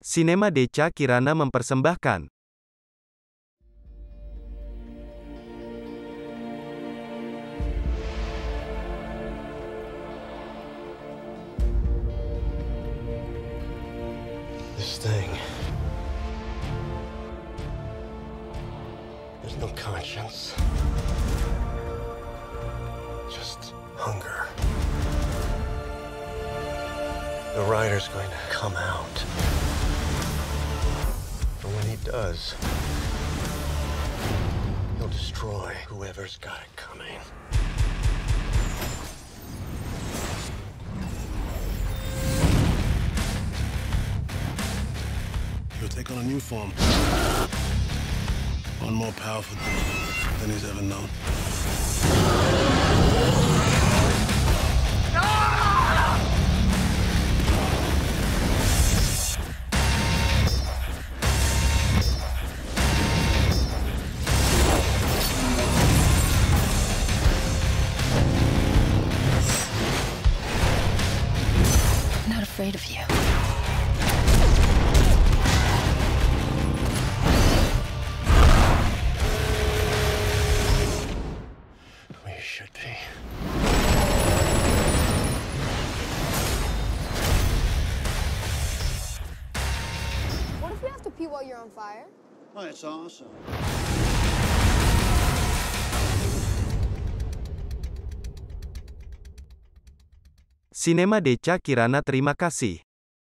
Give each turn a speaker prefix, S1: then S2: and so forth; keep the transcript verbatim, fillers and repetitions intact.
S1: Sinema Deca Kirana mempersembahkan.
S2: This thing. There's no conscience. Just hunger. The rider's going to come out. And when he does, he'll destroy whoever's got it coming.
S3: He'll take on a new form. One more powerful than he's ever known.
S4: I'm not afraid of you.
S2: We should be.
S5: What if you have to pee while you're on fire?
S3: Oh, it's awesome.
S1: Sinema Deca Kirana terima kasih.